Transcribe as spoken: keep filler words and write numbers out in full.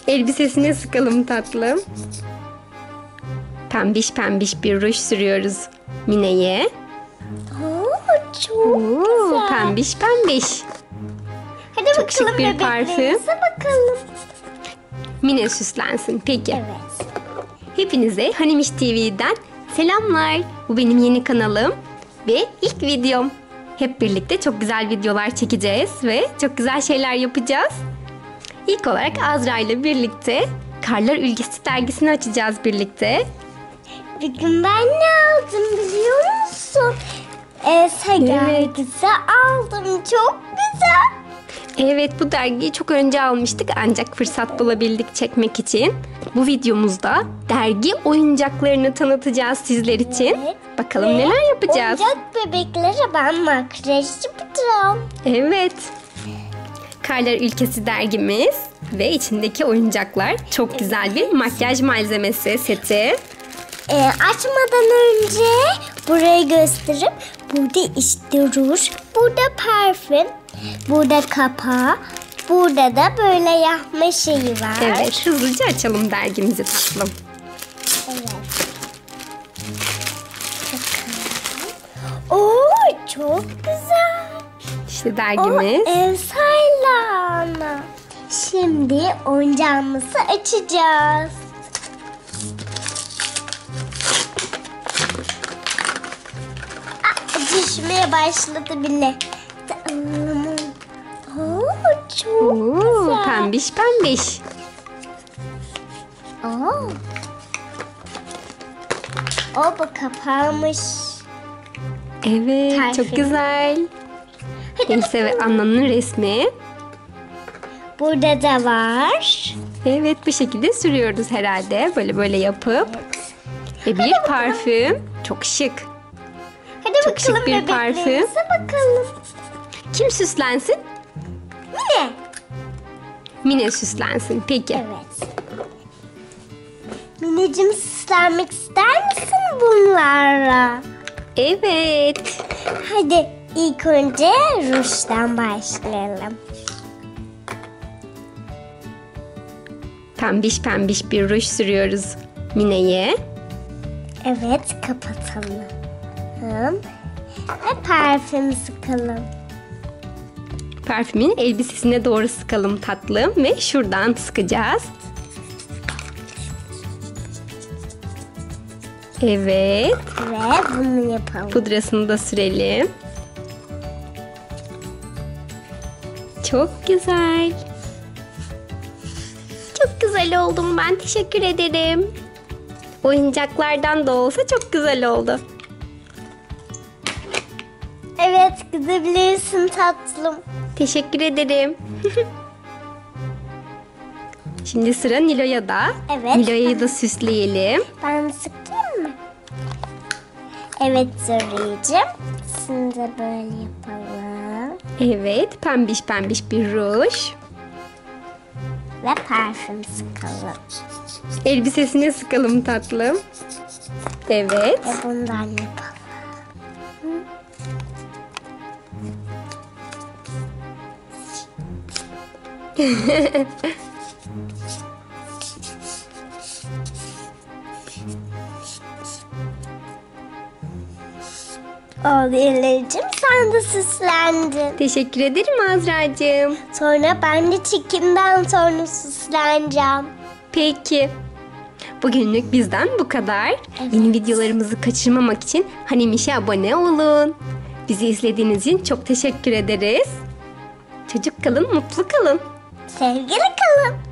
Elbisesine sıkalım tatlım. Pembiş pembiş bir ruj sürüyoruz Mine'ye. Oo, çok Oo, güzel. pembiş pembiş. Hadi Çok bakalım şık bir parfüm. bebeklerimize bakalım. Mine süslensin. Peki. Evet. Hepinize Hanimiş T V'den selamlar. Bu benim yeni kanalım ve ilk videom. Hep birlikte çok güzel videolar çekeceğiz ve çok güzel şeyler yapacağız. İlk olarak Azra ile birlikte Karlar Ülkesi dergisini açacağız birlikte. Bir gün ben ne aldım biliyor musun? Elsa Evet. dergisi aldım. Çok güzel. Evet, bu dergiyi çok önce almıştık ancak fırsat bulabildik çekmek için. Bu videomuzda dergi oyuncaklarını tanıtacağız sizler için. Evet. Bakalım Ve neler yapacağız. oyuncak bebeklere ben makyaj yapacağım. Evet. Karlar Ülkesi dergimiz ve içindeki oyuncaklar çok güzel bir makyaj malzemesi seti. Ee, açmadan önce burayı gösterip burada işte ruj, burada parfüm, burada kapağı, burada da böyle yapma şeyi var. Evet, hızlıca açalım dergimizi tatlım. Evet. Oo, çok güzel. İşte O dergimiz. Elsa'yla Anna. Şimdi oyuncağımızı açacağız. Aa, düşmeye başladı bile. Oo, çok Oo, güzel. pembiş pembiş. Oo. O bu kapağımış. Evet, Parfüm. çok güzel. Hadi Elsa ve bakalım. Anna'nın resmi. Burada da var. Evet, bu şekilde sürüyoruz herhalde. Böyle böyle yapıp. Ve bir parfüm. Çok şık. Hadi Çok şık bakalım bir parfüm. bebeklerimize bakalım. Kim süslensin? Mine. Mine süslensin. Peki. Evet. Mineciğim süslenmek ister misin bunlarla? Evet. Hadi ilk önce rujdan başlayalım. Pembiş pembiş bir ruj sürüyoruz Mine'ye. Evet, kapatalım. Ve parfüm sıkalım. Parfümün elbisesine doğru sıkalım tatlım ve şuradan sıkacağız. Evet. Ve bunu yapalım. Pudrasını da sürelim. Çok güzel. Çok güzel oldum ben. Teşekkür ederim. Oyuncaklardan da olsa çok güzel oldu. Evet, gidebilirsin tatlım. Teşekkür ederim. Şimdi sıra Nilo'ya da. Evet. Nilo'yu da süsleyelim. Ben sıkayım mı? Evet Zürriyeciğim. Şimdi de böyle yapalım. Evet, pembiş pembiş bir ruj. Ve parfüm sıkalım. Elbisesine sıkalım tatlım. Evet. Ve bundan yapalım. Oğlum sen de süslendin. Teşekkür ederim Azra'cığım. Sonra ben de çekimden sonra süsleneceğim. Peki. Bugünlük bizden bu kadar. Evet. Yeni videolarımızı kaçırmamak için Hanimiş'e abone olun. Bizi izlediğiniz için çok teşekkür ederiz. Çocuk kalın, mutlu kalın. Sevgili kalın.